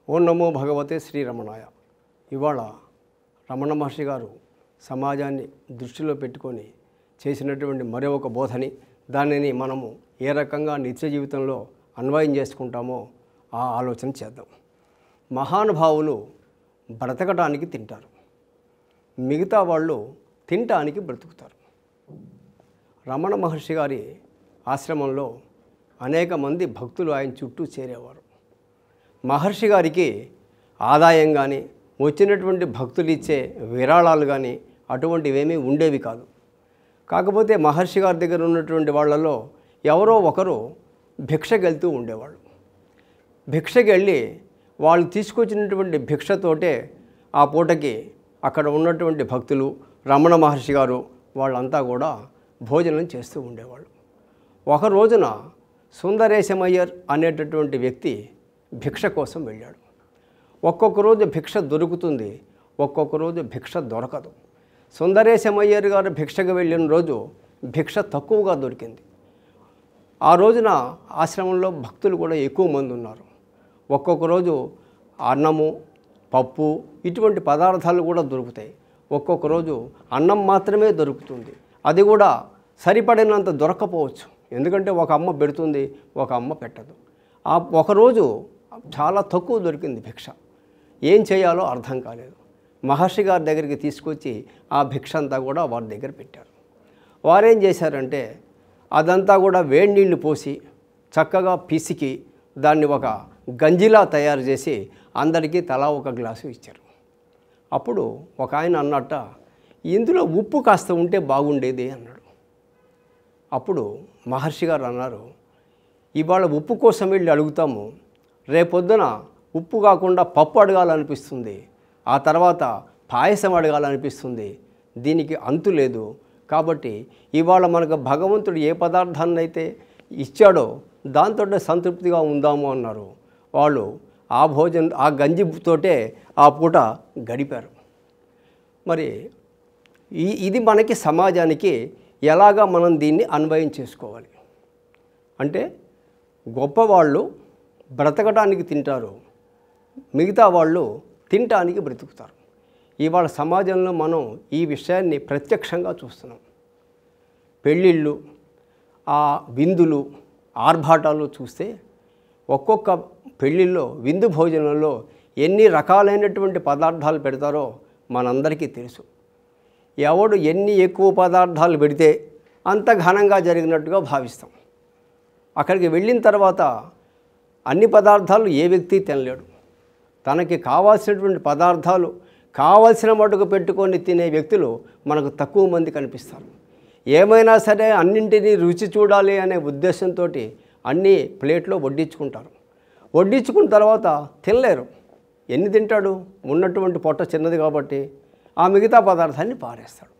ఓం నమో భగవతే శ్రీరమణాయ. ఇవాళ రమణ మహర్షి గారు సమాజాన్ని దృష్టిలో పెట్టుకొని చేసినటువంటి మరొక బోధని దానిని మనము ఏ రకంగా నిత్య జీవితంలో అన్వయం చేసుకుంటామో ఆ ఆలోచన చేద్దాం. మహానుభావులు బ్రతకడానికి తింటారు, మిగతా వాళ్ళు తినటానికి బ్రతుకుతారు. రమణ మహర్షి గారి ఆశ్రమంలో అనేక మంది భక్తులు ఆయన చుట్టూ చేరేవారు. మహర్షి గారికి ఆదాయం కానీ వచ్చినటువంటి భక్తులు ఇచ్చే విరాళాలు కానీ అటువంటివేమీ ఉండేవి కాదు. కాకపోతే మహర్షి గారి దగ్గర ఉన్నటువంటి వాళ్ళలో ఎవరో ఒకరు భిక్షకి వెళ్తూ ఉండేవాళ్ళు. భిక్షకి వెళ్ళి వాళ్ళు తీసుకొచ్చినటువంటి భిక్షతోటే ఆ పూటకి అక్కడ ఉన్నటువంటి భక్తులు, రమణ మహర్షి గారు వాళ్ళంతా కూడా భోజనం చేస్తూ ఉండేవాళ్ళు. ఒక రోజున సుందరేశమయ్యర్ అనేటటువంటి వ్యక్తి భిక్ష కోసం వెళ్ళాడు. ఒక్కొక్క రోజు భిక్ష దొరుకుతుంది, ఒక్కొక్క రోజు భిక్ష దొరకదు. సుందరేశమయ్యర్ గారు భిక్షకు వెళ్ళిన రోజు భిక్ష తక్కువగా దొరికింది. ఆ రోజున ఆశ్రమంలో భక్తులు కూడా ఎక్కువ మంది ఉన్నారు. ఒక్కొక్క రోజు అన్నము, పప్పు ఇటువంటి పదార్థాలు కూడా దొరుకుతాయి. ఒక్కొక్క రోజు అన్నం మాత్రమే దొరుకుతుంది. అది కూడా సరిపడినంత దొరకపోవచ్చు, ఎందుకంటే ఒక అమ్మ పెడుతుంది, ఒక అమ్మ పెట్టదు. ఆ ఒకరోజు చాలా తక్కువ దొరికింది భిక్ష. ఏం చేయాలో అర్థం కాలేదు. మహర్షి గారి దగ్గరికి తీసుకొచ్చి ఆ భిక్ష అంతా కూడా వారి దగ్గర పెట్టారు. వారేం చేశారంటే అదంతా కూడా వేడి నీళ్లు పోసి చక్కగా పిసికి దాన్ని ఒక గంజిలా తయారు చేసి అందరికీ తలా ఒక గ్లాసు ఇచ్చారు. అప్పుడు ఒక ఆయన అన్నట్ట, ఇందులో ఉప్పు కాస్త ఉంటే బాగుండేది అన్నాడు. అప్పుడు మహర్షి గారు అన్నారు, ఇవాళ ఉప్పు కోసం వెళ్ళి అడుగుతాము, రేపొద్దున ఉప్పు కాకుండా పప్పు అడగాలనిపిస్తుంది, ఆ తర్వాత పాయసం అడగాలనిపిస్తుంది. దీనికి అంతు లేదు. కాబట్టి ఇవాళ మనకు భగవంతుడు ఏ పదార్థాన్ని అయితే ఇచ్చాడో దాంతో సంతృప్తిగా ఉందాము అన్నారు. వాళ్ళు ఆ గంజితోటే ఆ పూట గడిపారు. మరి ఇది మనకి సమాజానికి ఎలాగా మనం దీన్ని అన్వయం చేసుకోవాలి అంటే, గొప్పవాళ్ళు బ్రతకడానికి తింటారు, మిగతా వాళ్ళు తినటానికి బ్రతుకుతారు. ఇవాళ సమాజంలో మనం ఈ విషయాన్ని ప్రత్యక్షంగా చూస్తున్నాం. పెళ్ళిళ్ళు, ఆ విందులు, ఆర్భాటాలు చూస్తే ఒక్కొక్క పెళ్ళిళ్ళలో విందు భోజనంలో ఎన్ని రకాలైనటువంటి పదార్థాలు పెడతారో మనందరికీ తెలుసు. ఎవడు ఎన్ని ఎక్కువ పదార్థాలు పెడితే అంత ఘనంగా జరిగినట్టుగా భావిస్తాం. అక్కడికి వెళ్ళిన తర్వాత అన్ని పదార్థాలు ఏ వ్యక్తి తినలేడు. తనకి కావాల్సినటువంటి పదార్థాలు కావలసిన మటుకు పెట్టుకొని తినే వ్యక్తులు మనకు తక్కువ మంది కనిపిస్తారు. ఏమైనా సరే అన్నింటినీ రుచి చూడాలి అనే ఉద్దేశంతో అన్నీ ప్లేట్లో వడ్డించుకుంటారు. వడ్డించుకున్న తర్వాత తినలేరు. ఎన్ని తింటాడు? ఉన్నటువంటి పొట్ట చిన్నది కాబట్టి ఆ మిగతా పదార్థాన్ని పారేస్తాడు.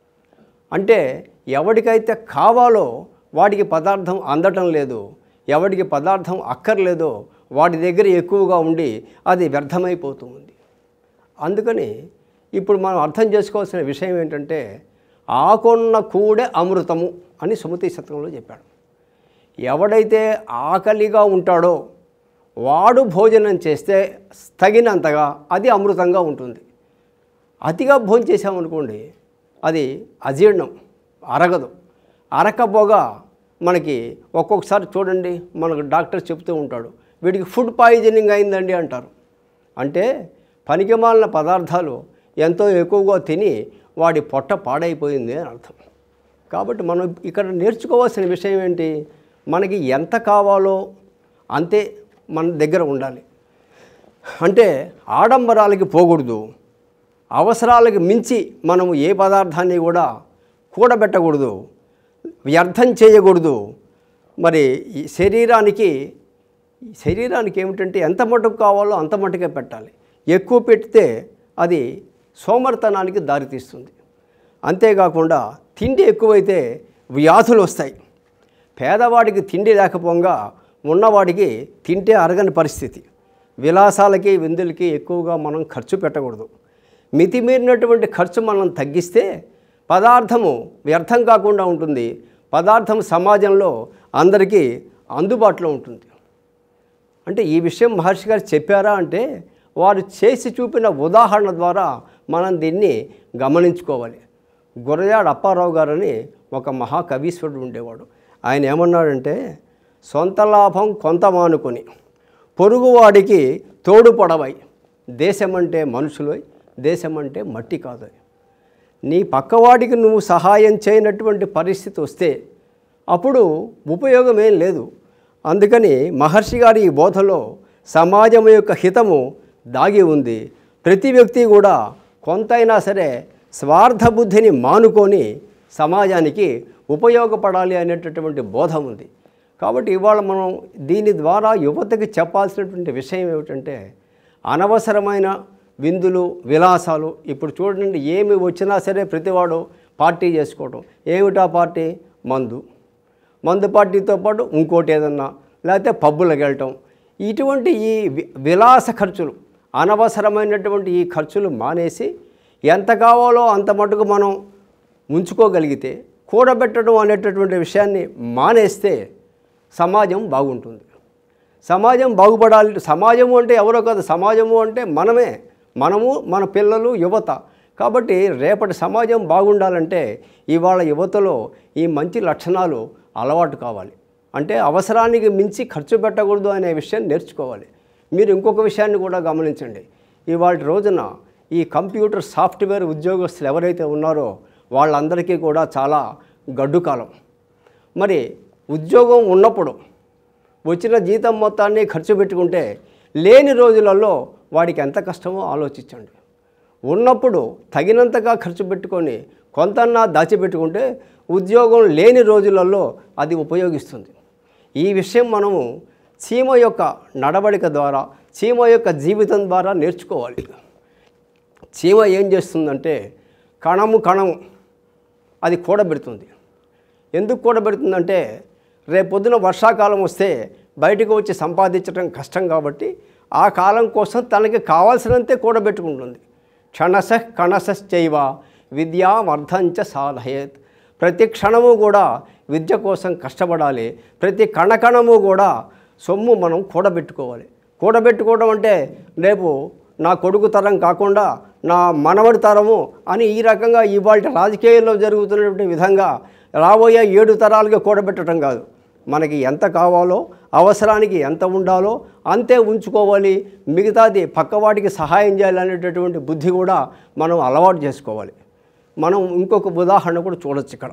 అంటే ఎవడికైతే కావాలో వాడికి పదార్థం అందటం లేదు, ఎవడికి పదార్థం అక్కర్లేదో వాడి దగ్గర ఎక్కువగా ఉండి అది వ్యర్థమైపోతూ ఉంది. అందుకని ఇప్పుడు మనం అర్థం చేసుకోవాల్సిన విషయం ఏంటంటే, ఆకొన్న కూడే అమృతము అని సుమతి శతకంలో చెప్పాడు. ఎవడైతే ఆకలిగా ఉంటాడో వాడు భోజనం చేస్తే తగినంతగా అది అమృతంగా ఉంటుంది. అతిగా భోజనం చేసామనుకోండి, అది అజీర్ణం, అరగదు. అరకపోగా మనకి ఒక్కొక్కసారి చూడండి, మనకు డాక్టర్ చెప్తూ ఉంటాడు, వీడికి ఫుడ్ పాయిజనింగ్ అయిందండి అంటారు. అంటే పనికిమాలిన పదార్థాలు ఎంతో ఎక్కువగా తిని వాడి పొట్ట పాడైపోయింది అని అర్థం. కాబట్టి మనం ఇక్కడ నేర్చుకోవాల్సిన విషయం ఏంటి, మనకి ఎంత కావాలో అంతే మన దగ్గర ఉండాలి. అంటే ఆడంబరాలకి పోకూడదు, అవసరాలకు మించి మనము ఏ పదార్థాన్ని కూడా కూడబెట్టకూడదు, వ్యర్థం చేయకూడదు. మరి ఈ శరీరానికి ఏమిటంటే ఎంత మటుకు కావాలో అంత మటుకే పెట్టాలి. ఎక్కువ పెడితే అది సోమరితనానికి దారితీస్తుంది. అంతేకాకుండా తిండి ఎక్కువైతే వ్యాధులు వస్తాయి. పేదవాడికి తిండి లేకపోగా ఉన్నవాడికి తింటే అరగని పరిస్థితి. విలాసాలకి విందులకి ఎక్కువగా మనం ఖర్చు పెట్టకూడదు. మితిమీరినటువంటి ఖర్చు మనం తగ్గిస్తే పదార్థము వ్యర్థం కాకుండా ఉంటుంది. పదార్థం సమాజంలో అందరికీ అందుబాటులో ఉంటుంది. అంటే ఈ విషయం మహర్షి గారు చెప్పారా అంటే వారు చేసి చూపిన ఉదాహరణ ద్వారా మనం దీన్ని గమనించుకోవాలి. గురజాడ అప్పారావు గారని ఒక మహాకవీశ్వరుడు ఉండేవాడు. ఆయన ఏమన్నాడంటే, సొంత లాభం కొంత మానుకొని పొరుగువాడికి తోడుపడవై, దేశమంటే మనుషులై దేశమంటే మట్టి కాదు. నీ పక్కవాడికి నువ్వు సహాయం చేయనటువంటి పరిస్థితి వస్తే అప్పుడు ఉపయోగం ఏం లేదు. అందుకని మహర్షి గారి ఈ బోధలో సమాజం యొక్క హితము దాగి ఉంది. ప్రతి వ్యక్తి కూడా కొంతైనా సరే స్వార్థ బుద్ధిని మానుకొని సమాజానికి ఉపయోగపడాలి అనేటటువంటి బోధ ఉంది. కాబట్టి ఇవాళ మనం దీని ద్వారా యువతకి చెప్పాల్సినటువంటి విషయం ఏమిటంటే, అనవసరమైన విందులు విలాసాలు. ఇప్పుడు చూడండి, ఏమి వచ్చినా సరే ప్రతివాడు పార్టీ చేసుకోవడం. ఏమిటా పార్టీ? మందు పార్టీతో పాటు ఇంకోటి ఏదన్నా, లేకపోతే పబ్బులకు వెళ్ళటం. ఇటువంటి ఈ విలాస ఖర్చులు, అనవసరమైనటువంటి ఈ ఖర్చులు మానేసి ఎంత కావాలో అంత మటుకు మనం ఉంచుకోగలిగితే, కూడబెట్టడం అనేటటువంటి విషయాన్ని మానేస్తే సమాజం బాగుంటుంది. సమాజం బాగుపడాలి. సమాజము అంటే ఎవరో కాదు, సమాజము అంటే మనము మన పిల్లలు, యువత. కాబట్టి రేపటి సమాజం బాగుండాలంటే ఇవాళ యువతలో ఈ మంచి లక్షణాలు అలవాటు కావాలి. అంటే అవసరానికి మించి ఖర్చు పెట్టకూడదు అనే విషయాన్ని నేర్చుకోవాలి. మీరు ఇంకొక విషయాన్ని కూడా గమనించండి. ఇవాళ రోజున ఈ కంప్యూటర్ సాఫ్ట్వేర్ ఉద్యోగస్తులు ఎవరైతే ఉన్నారో వాళ్ళందరికీ కూడా చాలా గడ్డు కాలం. మరి ఉద్యోగం ఉన్నప్పుడు వచ్చిన జీతం మొత్తాన్ని ఖర్చు పెట్టుకుంటే లేని రోజులలో వాడికి ఎంత కష్టమో ఆలోచించండి. ఉన్నప్పుడు తగినంతగా ఖర్చు పెట్టుకొని కొంతన్నా దాచిపెట్టుకుంటే ఉద్యోగం లేని రోజులలో అది ఉపయోగిస్తుంది. ఈ విషయం మనము చీమ యొక్క నడవడిక ద్వారా, చీమ యొక్క జీవితం ద్వారా నేర్చుకోవాలి. చీమ ఏం చేస్తుందంటే కణము అది కూడబెడుతుంది. ఎందుకు కూడబెడుతుందంటే రేపొద్దున వర్షాకాలం వస్తే బయటకు వచ్చి సంపాదించడం కష్టం కాబట్టి ఆ కాలం కోసం తనకి కావాల్సినంతే కూడబెట్టుకుంటుంది. కణశశ్చైవ విద్యామర్థంచ సాధయేత్. ప్రతి క్షణము కూడా విద్య కోసం కష్టపడాలి. ప్రతి కణకణము కూడా సొమ్ము మనం కూడబెట్టుకోవాలి. కూడబెట్టుకోవడం అంటే రేపు నా కొడుకు తరం కాకుండా నా మనవడి తరము అని ఈ రకంగా ఇవాళ రాజకీయాల్లో జరుగుతున్నటువంటి విధంగా రాబోయే 7 తరాలుగా కూడబెట్టడం కాదు. మనకి ఎంత కావాలో, అవసరానికి ఎంత ఉండాలో అంతే ఉంచుకోవాలి. మిగతాది పక్కవాడికి సహాయం చేయాలనేటటువంటి బుద్ధి కూడా మనం అలవాటు చేసుకోవాలి. మనం ఇంకొక ఉదాహరణ కూడా చూడొచ్చు. ఇక్కడ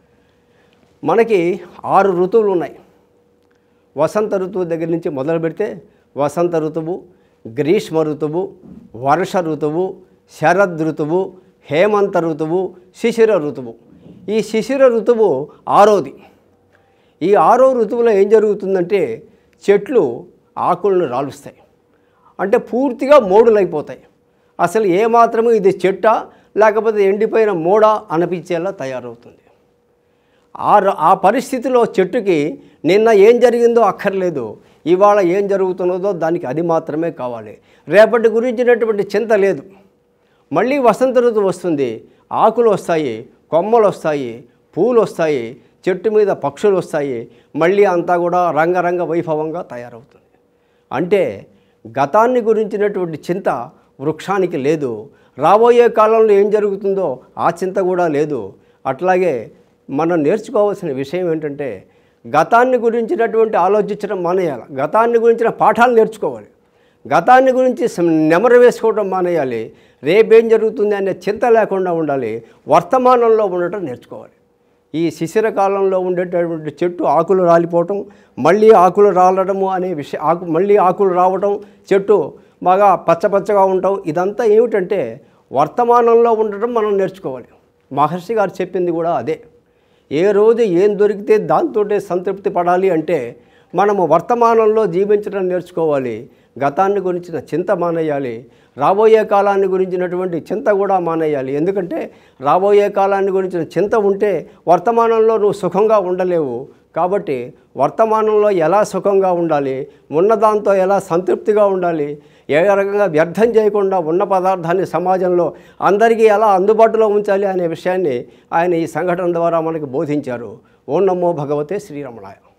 మనకి 6 ఋతువులు ఉన్నాయి. వసంత ఋతువు దగ్గర నుంచి మొదలు పెడితే వసంత ఋతువు, గ్రీష్మ ఋతువు, వర్ష ఋతువు, శరద్ ఋతువు, హేమంత ఋతువు, శిశిర ఋతువు. ఈ శిశిర ఋతువు 6వది. ఈ 6వ ఋతువులో ఏం జరుగుతుందంటే చెట్లు ఆకులను రాలుస్తాయి. అంటే పూర్తిగా మోడులైపోతాయి. అసలు ఏమాత్రము ఇది చెట్టా లేకపోతే ఎండిపోయిన మోడా అనిపించేలా తయారవుతుంది. ఆ పరిస్థితిలో చెట్టుకి నిన్న ఏం జరిగిందో అక్కర్లేదు, ఇవాళ ఏం జరుగుతున్నదో దానికి అది మాత్రమే కావాలి. రేపటి గురించినటువంటి చింత లేదు. మళ్ళీ వసంత ఋతువు వస్తుంది, ఆకులు వస్తాయి, కొమ్మలు వస్తాయి, పూలు వస్తాయి, చెట్టు మీద పక్షులు వస్తాయి, మళ్ళీ అంతా కూడా రంగరంగ వైభవంగా తయారవుతుంది. అంటే గతాన్ని గురించినటువంటి చింత వృక్షానికి లేదు. రాబోయే కాలంలో ఏం జరుగుతుందో ఆ చింత కూడా లేదు. అట్లాగే మనం నేర్చుకోవాల్సిన విషయం ఏంటంటే గతాన్ని గురించినటువంటి ఆలోచించడం మానేయాలి. గతాన్ని గురించిన పాఠాలు నేర్చుకోవాలి. గతాన్ని గురించి నెమరు వేసుకోవడం మానేయాలి. రేపేం జరుగుతుంది అనే చింత లేకుండా ఉండాలి. వర్తమానంలో ఉండటం నేర్చుకోవాలి. ఈ శిశిర కాలంలో ఉండేటటువంటి చెట్టు ఆకులు రాలిపోవటం, మళ్ళీ ఆకులు రాలడము అనే విషయం, మళ్ళీ ఆకులు రావటం, చెట్టు బాగా పచ్చపచ్చగా ఉండటం, ఇదంతా ఏమిటంటే వర్తమానంలో ఉండటం మనం నేర్చుకోవాలి. మహర్షి గారు చెప్పింది కూడా అదే. ఏ రోజు ఏం దొరికితే దాంతోటే సంతృప్తి పడాలి అంటే మనము వర్తమానంలో జీవించడం నేర్చుకోవాలి. గతాన్ని గురించిన చింత మానేయాలి. రాబోయే కాలాన్ని గురించినటువంటి చింత కూడా మానేయాలి. ఎందుకంటే రాబోయే కాలాన్ని గురించిన చింత ఉంటే వర్తమానంలో నువ్వు సుఖంగా ఉండలేవు. కాబట్టి వర్తమానంలో ఎలా సుఖంగా ఉండాలి, ఉన్నదాంతో ఎలా సంతృప్తిగా ఉండాలి, ఏ రకంగా వ్యర్థం చేయకుండా ఉన్న పదార్థాన్ని సమాజంలో అందరికీ ఎలా అందుబాటులో ఉంచాలి అనే విషయాన్ని ఆయన ఈ సంఘటన ద్వారా మనకు బోధించారు. ఓం నమో భగవతే శ్రీరమణాయ.